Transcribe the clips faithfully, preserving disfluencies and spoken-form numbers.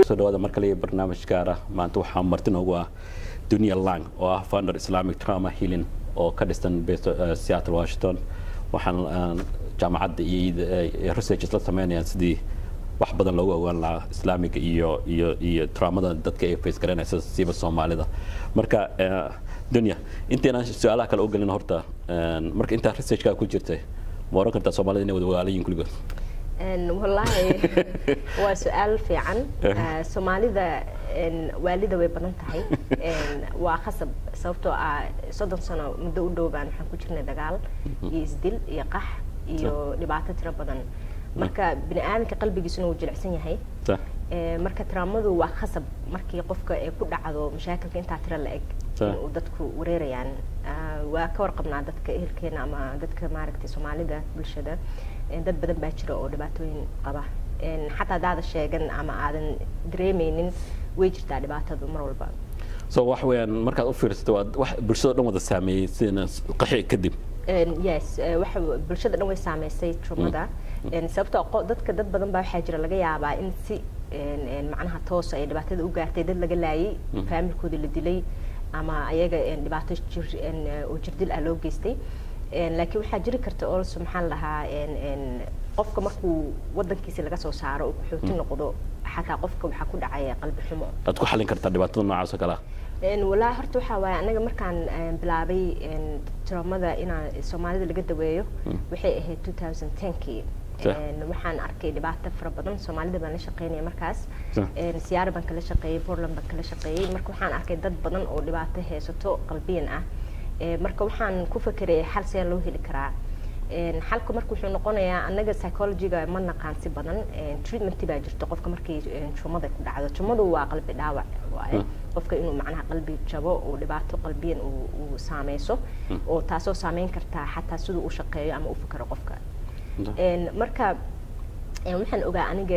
سوداء مركلي برنامج كارا ما أنتو حمرتنا هو دنيا لانغ أو فاندر إسلامي تراما هيلين أو كردستان بيت سياتل واشنطن وحن جامعة يد ريسيرش إسلام ثمانية سدي wax badan lagu ogaan lahaa islaamiga iyo iyo iyo traumada dadka ay face garanaysa siiba Soomaalida marka dunya inteena su'aalaha kale oo galin horta marka inta research ka ku jirtay ma oran kartaa Soomaalida inay wada walaaliin kulligood ان والله waa su'aal fiican Soomaalida in waalida way badan tahay in waa khasab sababtoo ah soddon sano muddo u dhowbaan waxaan ku jirnay dagaal iyo isdil iyo qax iyo dhibaato tiro badan marka bini'aadamka qalbigiisuna uu jilicsan yahay ee marka traumadu waa khasab markii qofka ay ku dhacdo mashaakilka inta tira la eg oo dadku wareerayaan waa ka warqabnaa dadka ehelkeena ama dadka maaragtay Soomaalida bulshada dad badan baa jira oo dhibaatooyin qaba in xataa daada sheegan ama aadan dareemeynin way jirtaa dhibaatadu mar walba soo wax weeyaan markaad u fiirsato wax bulshada dhan wada saameeyay sida qaxi kadib yes wax bulshada dhan way saameysay traumada in sababtoo dadka dad badan baa waxa jira laga yaabaa in si in macnaha toos ay dhibaatada u gaartay dad laga laayay familkooda la dilay ama ayaga in dhibaato jir in oo jirdil ah loo geystay in laakiin waxa jiri karta oo subxaan lahaa in in qofka markuu wadankiisa laga soo saaro oo xuutin noqdo xataa qofka waxa ku dhacay qalbi xumo aad ku xalin kartaa dhibaatada noocaas kala in walaa horta waxa waay anaga markaan bilaabay in traumada ina Soomaalida laga daweeyo waxay ahayd two thousand ten kii in waxaan arkay dhibaato fara badan Soomaalida baan la shaqeynay markaas in siyaar baan kala shaqeeyay Portland baan kala shaqeeyay marka waxaan arkay dad badan oo dhibaato haysato qalbiyan ah ee marka waxaan ku fakiray xal si loo heli karaa in xalku markuu wuxuu noqonayaa anaga psychology-ga ma naqaan si badan treatment baa jirto qofka markii traumada ku dhacdo traumadu waa qalbi dhaawac waaye qofka inuu macnaha qalbi jabo oo dhibaato qalbiyan uu saameeyo oo taasoo saameyn karta xataa sidoo uu shaqeeyo ama uu fikiro qofka in marka waxaan ogaa aniga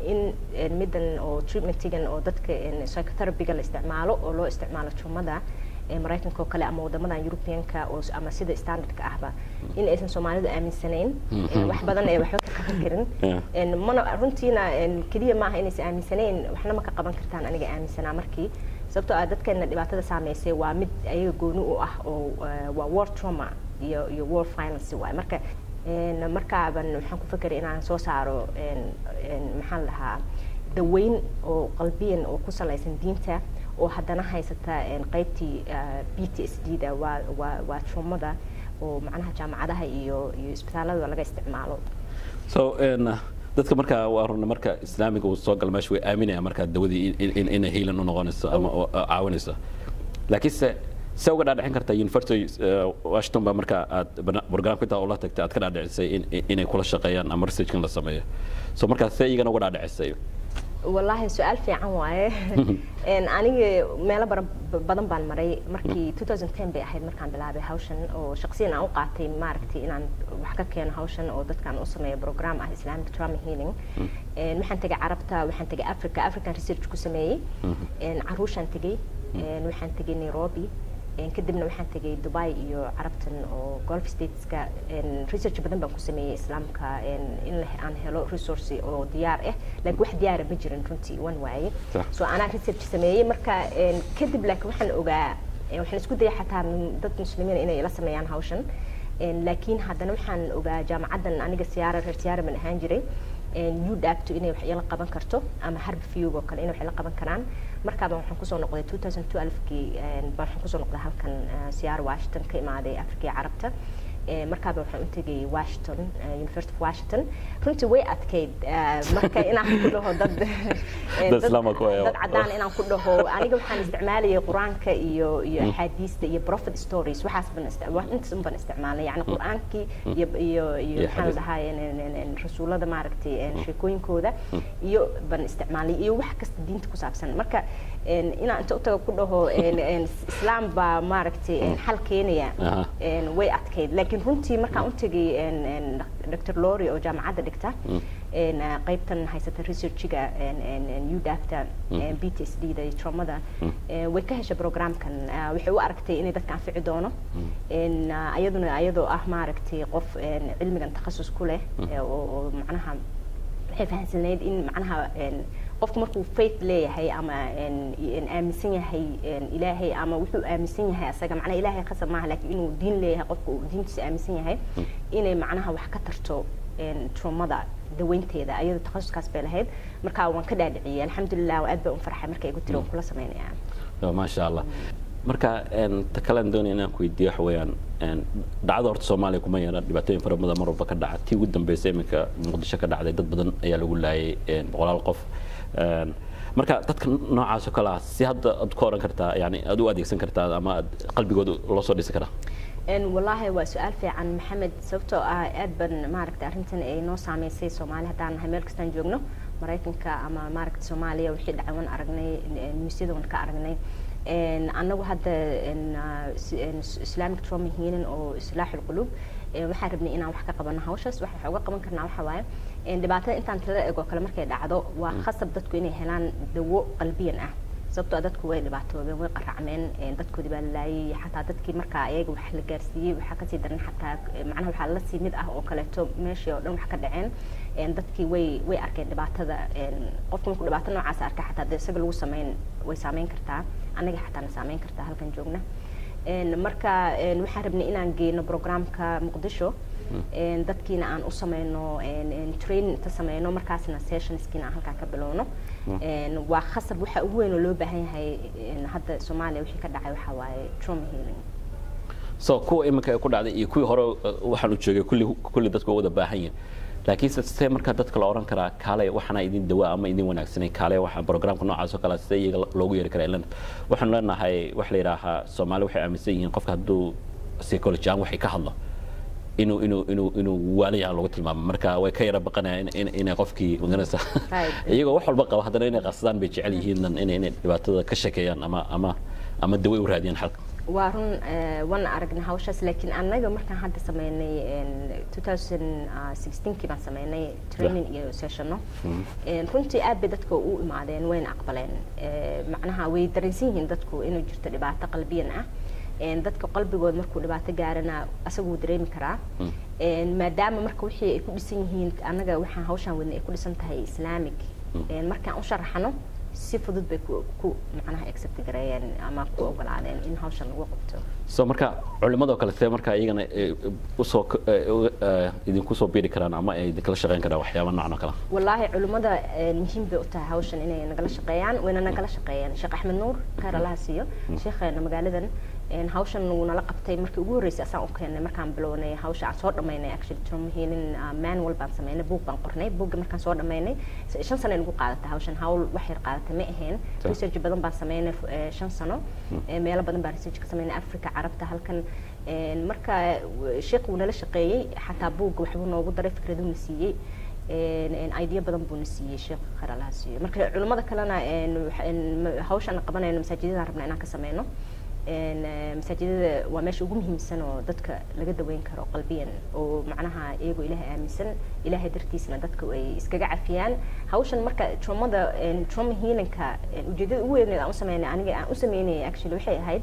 in midan oo treatmentigan oo dadka psychotherapy-ga la isticmaalo oo loo isticmaalo traumada Mareykanka kale ama wadamada European-ka oo ama sida standard-ka ahba in aysan Soomaalidu aaminsaneyn wax badan ay waxba ka qaban karin in mana runtiina kaliya ma aha inay aaminsaneyn waxna ma ka qaban kartaan aniga aaminsanaa markii sababtoo ah dadkeena dhibaatada saameysay waa mid ayaga gooni u ah oo waa war trauma iyo iyo war violence waa marka in marka ban waxaan ku fikiray inaan soo saaro in in maxaan lahaa daweyn oo qalbiyan oo ku saleysan diinta oo haddana haysata in qaybtii P T S D da waa waa waa traumada oo macnaha jaamacadaha iyo iyo isbitaalada laga isticmaalo so in dadka marka waa run marka islaamiga uu soo gal meesha way aaminayaan marka dawadii in in heelan u noqonayso ama caawinayso laakiin se soo uga dhaadhicin kartaa University Washington ba marka aad barnaamijka inta oo la tagtay aad ka dhaadhicisay in inay kula shaqeeyaan ama research-kan la sameeyo so marka say igana uga dhaadhicisay والله سؤال في عن واي إن أنا ماله بر بدن بالمري مركي two thousand ten بأحد مركان بلعبة هاوشن وشخصيا أنا وقعتي ماركتي إن أنا وحكى كان هاوشن أو ضد كان أصلا برنامج إسلامي ترامي هيلينج إن محن تجي عربتا ومحن تجي أفريقيا أفريقيا ريسيرش كوسمي إن عروشان تجي إن محن تجي نيروبي إن كدبنا وحن تجي دبي يو عربتن أو غولف ستيتس كا إن ريسيرش بدن بنقسمي إسلام كا إن إن عن هلو ريسورسي أو ديار إيه لك واحد ديار بيجرن تونتي وان واي سو أنا ريسيرش سمي مركا إن كدب لك وحن أوجا وحن سكودي حتى من ضد مسلمين إنه يلا سميان هاوشن إن لكن هذا وحن أوجا جامعة أنا جسيارة رسيارة من هانجري إن يودكت إنه يلا قبان كرتو أما حرب فيو وكان إنه يلا قبان كران markaaba waxaan ku soo noqday two thousand twelve kii baan waxaan ku soo noqday halkan siyaar Washington ka imaaday Afrika Carabta ee markaaba waxaan u tagay Washington University of Washington runtii way adkeyd marka inaan ku dhaho dad dad cadaan inaan ku dhaho aniga waxaan isticmaalay quraanka iyo iyo xadiista iyo prophet stories waxaas ban isticmaalay inta ban isticmaalay yani quraankii iyo iyo iyo waxaan dhahayn rasuulada maaragtay sheekooyinkooda iyo ban isticmaalay iyo wax kasta diinta ku saabsan marka in inaan inta u tago ku dhaho in islaam ba maaragtay xal keenaya in way adkeyd laakiin runtii markaan u tagay in Doctor Lori oo jaamacadda dhigta in qaybtan haysata research-ga in U D A F ta P T S D da traumada way ka heshay programkan waxay u aragtay inay dadka anfici doono in ayaduna ayadoo ah maaragtay qof cilmigan takhasus ku leh oo macnaha waxay fahansanayd in macnaha qofku markuu faith leeyahay ama in aaminsan yahay ilaahay ama wuxuu aaminsan yahay asaga macnaha ilaahay khasab maaha laakiin inuu diin leeyahay qofku diintiisa aaminsan yahay inay macnaha wax ka tarto traumada daweynteeda ayadoo takhasuskaas bay lahayd marka waan ka dhaadhiciyay alxamdulilah aad baan u farxay markay igu tiro kula sameynayaan ma sha Allah marka ta kale doonayna inaan ku weydiiyo wax weeyaan dhacdo horta Soomaaliya kuma yeelan dhibaatooyin fara badan marba ka dhacay tii ugu dambeysay iminka Muqdisho ka dhacday dad badan ayaa lagu laayay boqolaal qof marka dadka noocaas oo kala si hadda aad ku oran kartaa yani aad u adeegsan kartaa ama qalbigooda loo soo dhisi karaa ان والله waa su'aal fiican maxamed sababtoo ah aad ban maaragtay arintan ay noo saameysay Soomaaliya hadaan meel kastaan joogno Mareykanka ama maaragtay Soomaaliya wixii dhacawan aragnay newsyadan ka aragnay ان anagu hadda in Islamic trauma healing oo islaax qulub waxaan rabnay inaan wax ka qabano hawshaas waxa uga qaban karnaa waxa waaye in dhibaatada intaan tala eego kale markay dhacdo waa khasab dadku inay helaan dawo qalbiyan ah sababtoo dadku way dhibaatoobeen way qaracmeen dadkoodii baa laayay xataa dadkii marka ayaga wax la gaarsiiyay waxa ka sii daran xataa macnaha waxa la sii mid ah oo kaleeto meeshii oo dhan wax ka dhaceen dadkii way way arkeen dhibaatada qofku markuu dhibaato noocaas arka xataa isaga lagu sameyn way saameyn kartaa anaga xataa na saameyn kartaa halkan joogna marka waxaan rabnay inaan geeyno programka Muqdisho dadkiina aan u sameeyno training ta sameeyno markaasna sessionskiina halka ka bilowno waa khasab waxa ugu weyn oo loo baahan yahay hadda Soomaaliya wixii ka dhacay waxa waaye trauma healing so kuwa iminka ku dhacday iyo kuwii hore waxaan u joogay kulli kulli dadku wada baahan yihiin laakiin sidee marka dadka la oran karaa kaalay waxana idin dawaa ama idin wanaagsanay kaalay waxa programka noocaas oo kala sidee iyaga loogu yeeri karaa ilaa waxaan leenahay wax la yiraahdo Soomaali waxay aaminsan yihiin qofka hadduu psychology aan waxay ka hadlo inuu inuu inuu inuu waaliyaha lagu tilmaamo marka way ka yara baqanayaan in in qofkii maganaysa iyagoo wax walba qaba hadana inay qasdaan bay jecel yihiin in in dhibaatada ka shakeeyaan ama ama ama dawo u raadiyaan xalka waa run wan aragna hawshaas laakiin anaga markaan hadda sameynay twenty sixteen kii baan sameynay training iyo session runtii aad bay dadka u imaadeen wayna aqbaleen macnaha way dareensan yihiin dadku inuu jirto dhibaato qalbiyan ah dadka qalbigood markuu dhibaato gaarana asagu dareemi karaa maadaama marka wixii ay ku dhisan yihiin anaga waxaan hawshan wadnay ay ku dhisan tahay Islamic markaan u sharaxno si fudud bay ku macnaha accept gareeyeen ama ku ogolaadeen in hawshan lagu qabto soo marka culimada kale see marka iyagana u soo idin ku soo biiri karaan ama ay idin kala shaqeyn karaan waxyaabo noocan kale wallahi culimada muhiim bay u tahay hawshan inay nagala shaqeeyaan wayna nagala shaqeeyaan Sheekh Axmed Nuur khayr Allah siiyo sheekheena magaaladan in hawshan uu nala qabtay markii ugu horeysay asaan u keenay markaan bilownay hawsha aan soo dhameynay actually trauma healing manual baan sameynay book baan qornay book markaan soo dhameynay shan sano ay ugu qaadatay hawshan hawl wax yar qaadatay ma ahayn research badan baan sameynay shan sano meelo badan baan research ka sameynay Afrika Carabta halkan marka sheekh uu nala shaqeeyay xataa book waxba noogu daray fikradu na siiyay in idea badan buu na siiyay sheekh khayr Allah siiyo marka culimada kalena hawshan qabanayno masaajidada rabnaa inaan ka sameyno in masaajidada waa meesha ugu muhiimsan oo dadka laga daweyn karo qalbiyan oo macnaha iyagu ilaahay aaminsan ilaahay dartiisna dadka ay iskaga cafiyaan hawshan marka traumada trauma healingka ujeedada ugu weyn ee aan u sameynay aniga aan u sameynay actually waxay ahayd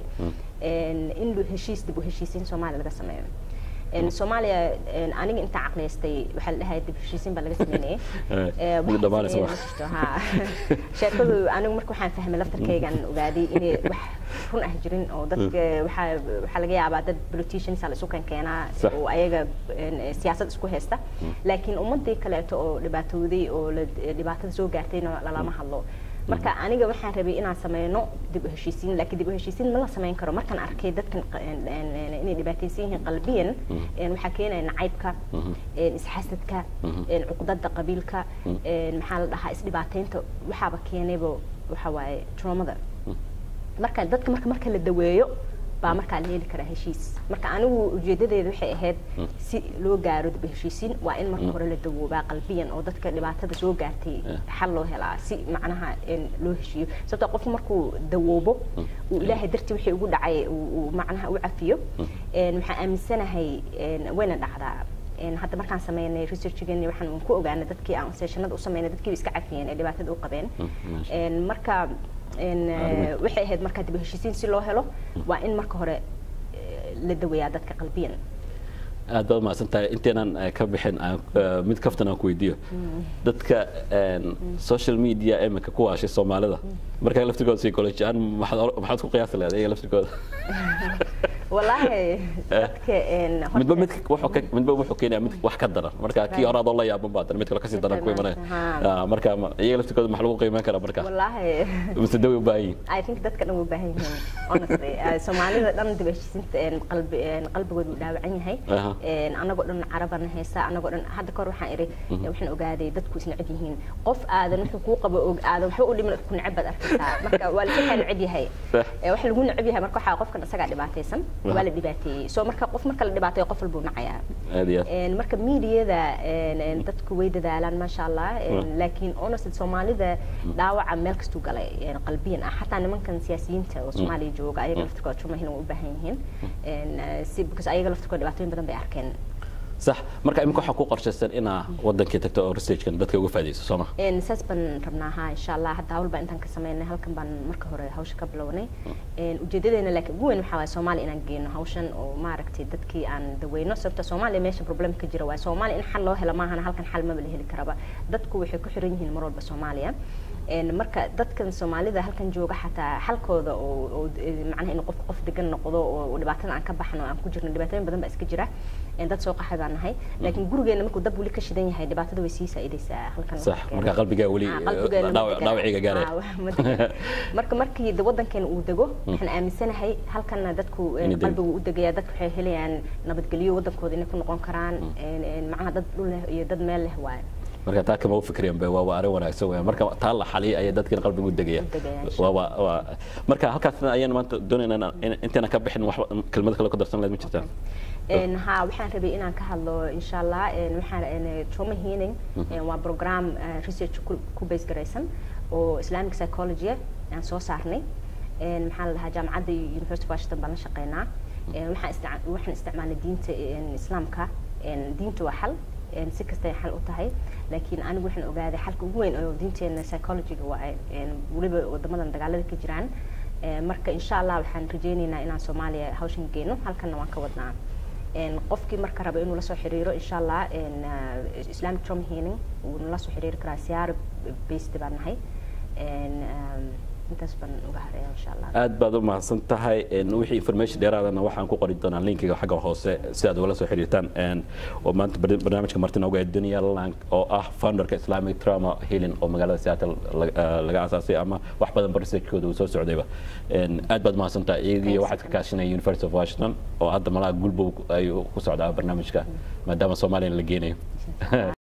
in loo heshiis dib u heshiisiin Soomaaliya laga sameeyo in Soomaaliya aniga inta aqleystay waxa la dhahay dib heshiisiin baa laga sameeyay ee ugu dhamaanaysa ha sheekadu anigu marka waxaan fahmay laftarkaygan ogaaday in wax run ah jirin oo dadka waxa waxa laga yaabaa dad politicians la isku keenaa oo ayaga siyaasad isku haysta laakiin ummadii kale oo dhibaatooday oo dhibaatada soo gaartayna lama hadlo marka aniga waxaan rabay inaan sameeyno dib u heshiisiin laakiin dib u heshiisiin ma la sameyn karo markaan arkay dadkan inay dhibaataysan yihiin qalbiyan waxa keenaya nacaybka isxasadka cuqdada qabiilka maxaa la dhahaa isdhibaateynta waxaaba keenayba waxa waaye traumada marka dadka marka marka la daweeyo baa marka la heli karaa heshiis marka anigu ujeedadeedu waxay ahayd si loo gaaro dib heshiisiin waa in marka hore la dawoobaa qalbiyan oo dadka dhibaatada soo gaartay xal loo helaa si macnaha in loo heshiiyo sababtoo qofku markuu dawoobo uu ilaahay dartii wixii ugu dhacay uu macnaha u cafiyo een waxa aaminsanahay wayna dhacdaa een hadda markaan sameeynay researchigeen waxaan ku ogaanay dadkii aan sessionada u sameeynay dadkii iska cafiyeen ee dhibaatada u qabeen een marka in waxay ahayd marka dib heshiisiin si loo helo waa in marka hore la daweeyaa dadka qalbiyan aad baad mahadsantahay inteenan ka bixin mid kaftan aan ku weydiiyo dadka social media imika ku waashay Soomaalida marka laftigooda psychology aan maxaad ku qiyaasi leedahay iyaga laftigooda wallahi dadka een midba mid wuxuu ka midba wuxuu keenaa mid wax ka daran marka kii horaad oo la yaaban baad mid kale ka sii daran ku imanay marka iyaga laftigooda maxaa lagu qiimeyn karaa marka wallahi mise dawi u baahan I think dadka dhan u baahan yihiin honestly Soomaalida dhan dibashisinta een qalbi een qalbigoodu dhaawacan yahay een anagoo dhan Caraban heesa anagoo dhan hadda kor waxaan iri waxaan ogaaday dadku isna cid yihiin qof aadan wuxuu ku qabo og aadan waxa u dhiman ku nacbad arkaysaa marka waa la xal cid yahay wax lagu nacab yahay marka waxa qofkan isaga dhibaataysan waa la dhibaateeyay soo marka qof marka la dhibaateeyo qof walba nacaya een marka media-da een dadku way dadaalaan ma sha Allah laakiin honestly Soomaalida dhaawaca meel kastu galay een qalbiyan ah hatta nimankan siyaasiyiinta oo Soomaaliya jooga ayaga laftirkooda chuma hin u baahan yihiin een si because ayaga laftirkooda dhibaatooyin badan bay arkeen صح marka imka waxa ku qorshaysan ina wadankii tagto oo research-kan dadka uga faa'iideyso Sooma in sasban rabnaaha insha Allah hadda hawlba intaan ka sameeynay halkan baan marka hore hawsha ka bilownay in ujeedadeena laakiin ugu weyn waxa waa Soomaali inaan geeyno hawshan oo maaragtay dadkii aan daweyno sababta Soomaaliya meesha problem ka jira waa Soomaali in xal loo helo maahan halkan xal ma la heli karaba dadku waxay ku xiran yihiin mar walba Soomaaliya een marka dadkan Soomaalida halkan jooga xataa xalkooda oo macnaheedu in qof qof degan noqdo oo dhibaatada aan ka baxno aan ku jirno dhibaatooyin badan ba iska jira in dad soo qaxay baan nahay laakiin gurigeena markuu dab wali ka shidan yahay dhibaatada way sii saaidaysaa halkan صح marka qalbiga wali dhaawaciga gaaray marka markii wadankeena uu dago waxaan aaminsanahay halkan dadku qalbiga u dagaya dadku waxay helayaan nabadgelyo wadankooda inay ku noqon karaan een macnaha dad dhul leh iyo dad meel leh waay marka taa kama u fikriyaan bay waa arin wanaagsan weeyaan marka taa la xaliyay ay dadka qalbiga u dagaya waa waa marka halkaas ayaan maanta doonaynaa intaana ka bixin wax kelmad kale ku darsan leeyahay ma jirtaa een ha waxaan rabay inaan ka hadlo insha Allah een waxaan een trauma healing een waa program research ku base garaysan oo Islamic psychology aan soo saarnay een maxaa la dhahaa jaamacadda University of Washington baan la shaqeynaa een waxaan waxaan isticmaalnay diinta Islaamka een diintu waa xal een si kasta xal u tahay laakiin anigu waxaan ogaaday xalka ugu weyn oo diinteena psychology-ga waa een waliba wadamadan dagaalada ka jiraan marka insha Allah waxaan rajeynaynaa inaan Soomaaliya hawshan geeno halkan waan ka wadnaa een qofkii marka rabo inuu la soo xiriiro insha Allah een Islamic trauma healing uu la soo xiriiri karaa siyaar based baan nahay een intaas baan uga hareeyo insha Allah aad baad u mahadsan tahay in wixii information dheeraadana waxaan ku qori doonaa linkiga xagga hoose si aad wala soo xiriirtaan een oo maanta barnaamijka Martin uga Dunia Lang oo ah founderka Islamic Trauma Healing oo magaalada Seattle laga aasaasay ama wax badan research-kooda uu soo socdayba een aad baad mahadsan tahay iyagii waxaad ka kaashanay University of Washington oo hadda malaha gulbo ay ku socdaa barnaamijka maadaama Soomaaliya la geenayo